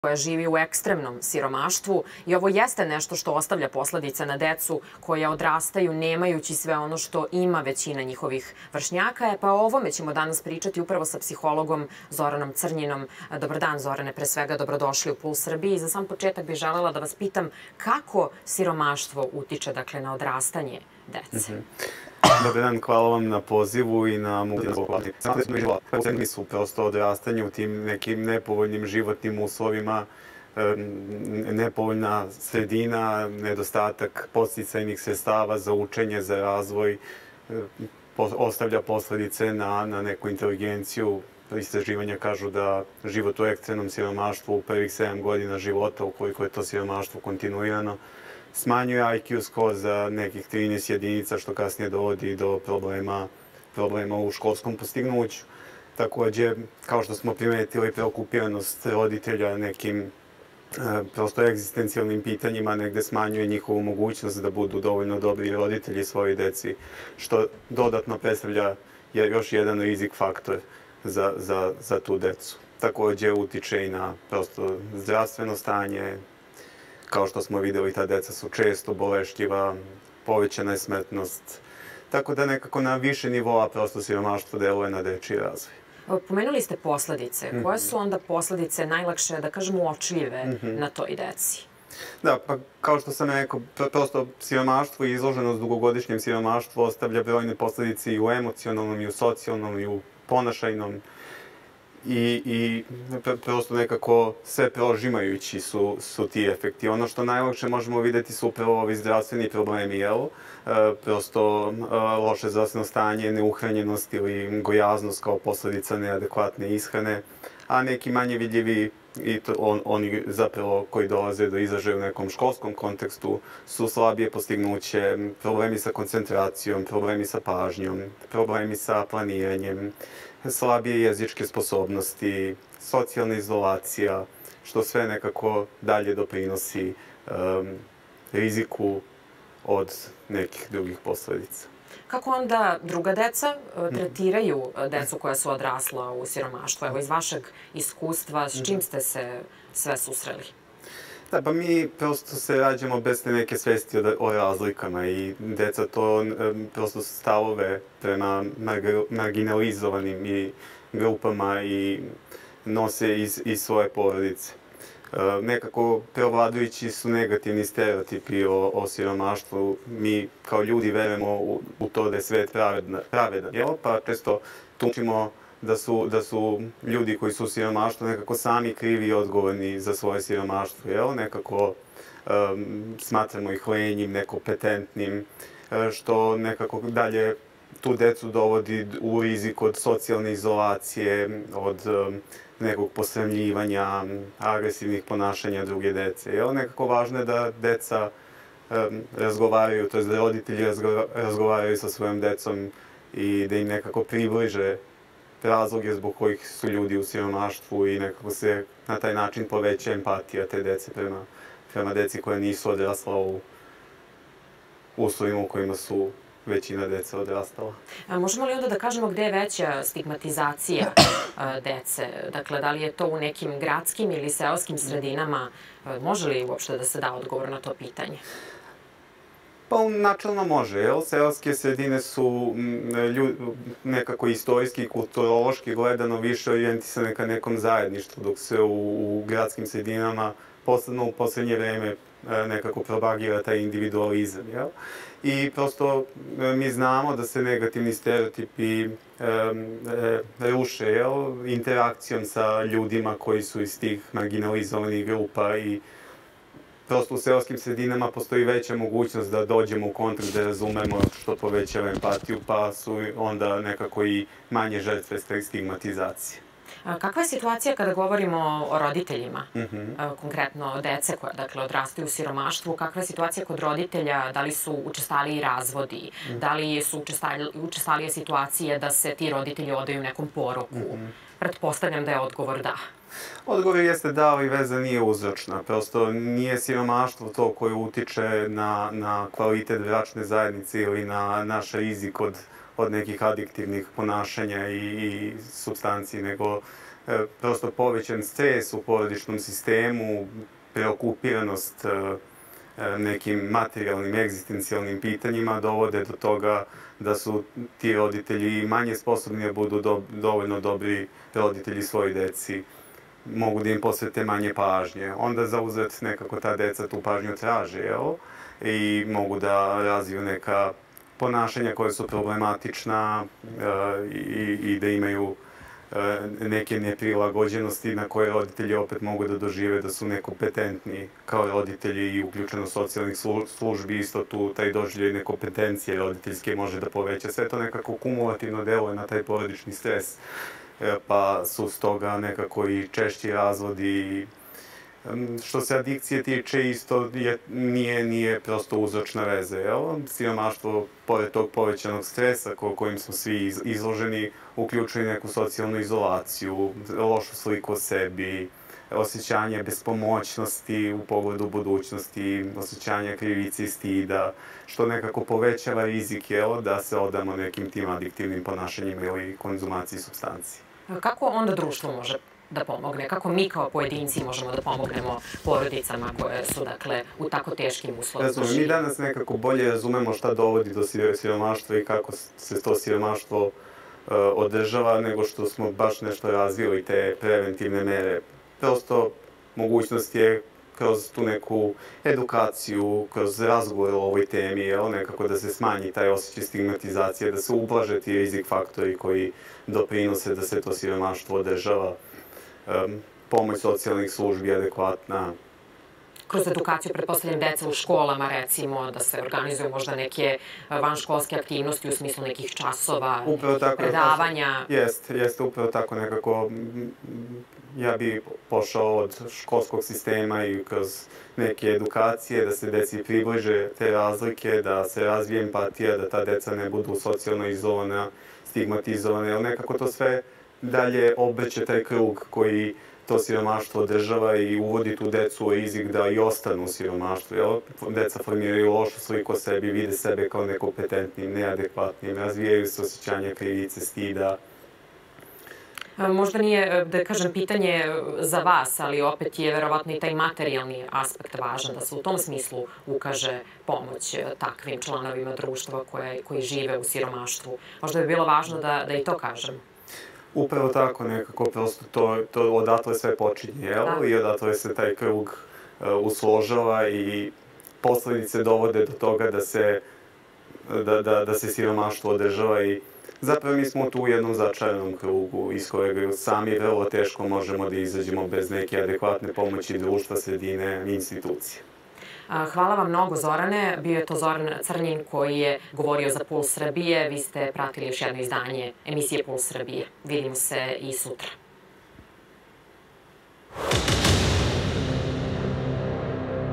koja živi u ekstremnom siromaštvu i ovo jeste nešto što ostavlja posledice na decu koja odrastaju nemajući sve ono što ima većina njihovih vršnjaka. Pa o ovome ćemo danas pričati upravo sa psihologom Zoranom Crnjinom. Dobar dan, Zorane, pre svega dobrodošli u Puls Srbiji. Za sam početak bih želela da vas pitam kako siromaštvo utiče na odrastanje dece. Dobar dan, hvala vam na pozivu i na mogućnosti. Posebni su prosto odrastanje u tim nekim nepovoljnim životnim uslovima, nepovoljna sredina, nedostatak podsticajnih sredstava za učenje, za razvoj, ostavlja posledice na neku inteligenciju. Istraživanja kažu da život u ekstremnom siromaštvu u prvih 7 godina života, ukoliko je to siromaštvo kontinuirano, smanjuje IQ skor za nekih 13 jedinica, što kasnije dovodi do problema u školskom postignuću. Takođe, kao što smo primetili, preokupiranost roditelja nekim prosto egzistencijalnim pitanjima negde smanjuje njihovu mogućnost da budu dovoljno dobri roditelji svojoj deci, što dodatno predstavlja još jedan rizik faktor za tu decu. Takođe, utiče i na prosto zdravstveno stanje. Kao što smo videli, ta deca su često bolešljiva, povećana je smrtnost. Tako da nekako na više nivoa prosto siromaštvo deluje na dečiji razvoj. Pomenuli ste posledice. Koje su onda posledice najlakše, da kažemo, uočljive na toj deci? Da, pa kao što sam rekao, prosto siromaštvo i izloženost dugogodišnjem siromaštvu ostavlja brojne posledice i u emocionalnom, i u socijalnom, i u ponašajnom. I prosto nekako sve prožimajući su ti efekti. Ono što najlakše možemo videti su upravo ovi zdravstveni problemi, prosto loše zdravstveno stanje, neuhranjenost ili gojaznost kao posledica neadekvatne ishrane, a neki manje vidljivi i oni zapravo koji dolaze do izražaja u nekom školskom kontekstu su slabije postignuće, problemi sa koncentracijom, problemi sa pažnjom, problemi sa planiranjem, slabije jezičke sposobnosti, socijalna izolacija, što sve nekako dalje doprinosi riziku od nekih drugih posledica. Kako onda druga deca tretiraju decu koja su odrasla u siromaštvu? Evo, iz vašeg iskustva, s čim ste se sve susreli? Da, pa mi prosto se rađamo bez te neke svesti o razlikama i deca to prosto stavove prema marginalizovanim i grupama i nose iz svoje porodice. Nekako preovladujući su negativni stereotipi o siromaštvu. Mi kao ljudi verujemo u to da je svet pravedan, pa često tumačimo da su ljudi koji su u siromaštvu nekako sami krivi i odgovorni za svoje siromaštvo, nekako smatramo ih lenjim, nekompetentnim, što nekako dalje tu decu dovodi u rizik od socijalne izolacije, od nekog posramljivanja, agresivnih ponašanja druge dece. Nekako važno je da deca razgovaraju, to je da roditelji razgovaraju sa svojom decom i da im nekako približe razloge zbog kojih su ljudi u siromaštvu i nekako se na taj način poveća empatija te dece prema deci koja nisu odrasla u uslovima u kojima su većina deca odrastala. Možemo li onda da kažemo gde je veća stigmatizacija dece? Dakle, da li je to u nekim gradskim ili seoskim sredinama? Može li uopšte da se da odgovor na to pitanje? Pa načelno može. Seoske sredine su nekako istorijski i kulturološki gledano više orijentisane ka nekom zajedništvu, dok se u gradskim sredinama, posebno u poslednje vreme, nekako propagira taj individualizam. I prosto mi znamo da se negativni stereotipi ruše interakcijom sa ljudima koji su iz tih marginalizovanih grupa i prosto u seoskim sredinama postoji veća mogućnost da dođemo u kontakt, da razumemo, što povećava empatiju, pa su onda nekako i manje žrtve stigmatizacije. Kakva je situacija kada govorimo o roditeljima, konkretno dece koja odrastaju u siromaštvu? Kakva je situacija kod roditelja? Da li su učestaliji razvodi? Da li su učestalije situacije da se ti roditelji odaju nekom poroku? Pretpostavljam da je odgovor da. Odgovor jeste da, ali veza nije uzročna. Prosto nije siromaštvo to koje utiče na kvalitet bračne zajednice ili na naš rizik od nekih adiktivnih ponašanja i supstanci, nego prosto povećan stres u porodičnom sistemu, preokupiranost nekim materijalnim, egzistencijalnim pitanjima dovode do toga da su ti roditelji manje sposobni da budu dovoljno dobri roditelji svojoj deci, mogu da im posvete manje pažnje. Onda zauzet nekako ta deca tu pažnju traže, jel? I mogu da razviju neka ponašanja koja su problematična i da imaju neke neprilagođenosti na koje roditelji opet mogu da dožive da su nekompetentni kao roditelji i uključeno socijalnih službi. Isto tu taj doživljaj nekompetencije roditeljske može da poveća. Sve to nekako kumulativno deluje na taj porodični stres, pa su stoga nekako i češći razvodi. Što se adikcije tiče, isto nije prosto uzročna veza, jel? Siromaštvo, pored tog povećanog stresa kojim smo svi izloženi, uključuje neku socijalnu izolaciju, lošu sliku o sebi, osjećanje bespomoćnosti u pogledu budućnosti, osjećanje krivice i stida, što nekako povećava rizik, jel, da se odamo nekim tim adiktivnim ponašanjima ili konzumaciji supstanci. Kako onda društvo može da pomogne? Kako mi kao pojedinci možemo da pomognemo porodicama koje su, dakle, u tako teškim uslovima? Mi danas nekako bolje razumemo šta dovodi do siromaštva i kako se to siromaštvo održava, nego što smo baš nešto razvili te preventivne mere. Prosto mogućnost je kroz tu neku edukaciju, kroz razgovor o ovoj temi, nekako da se smanji taj osjećaj stigmatizacije, da se ublaže ti rizik faktori koji doprinose da se to siromaštvo održava. Pomoć socijalnih službi adekvatna. Kroz edukaciju, pretpostavljam, deca u školama, recimo, da se organizuju možda neke vanškolske aktivnosti u smislu nekih časova, predavanja. Jeste, upravo tako nekako. Ja bih pošao od školskog sistema i kroz neke edukacije, da se deci približe te razlike, da se razvije empatija, da ta deca ne budu socijalno izolovana, stigmatizovana, jer nekako to sve dalje obrće taj krug koji to siromaštvo održava i uvodi tu decu u rizik da i ostanu u siromaštvu. Deca formiraju lošu sliku o sebi, vide sebe kao nekompetentnim, neadekvatnim, razvijaju se osjećanja krivice, stida. Možda nije, da kažem, pitanje za vas, ali opet je verovatno i taj materijalni aspekt važan, da se u tom smislu ukaže pomoć takvim članovima društva koji žive u siromaštvu. Možda bi bilo važno da i to kažem. Upravo tako, nekako prosto to odatle sve počinje, jel? I odatle se taj krug usložava i posledice dovode do toga da se siromaštvo održava i zapravo mi smo tu u jednom začaranom krugu iz kojeg sami vrlo teško možemo da izađemo bez neke adekvatne pomoći društva, sredine i institucije. Hvala vam mnogo, Zorane. Bio je to Zoran Crnjin koji je govorio za Puls Srbije. Vi ste pratili još jedno izdanje emisije Puls Srbije. Vidimo se i sutra.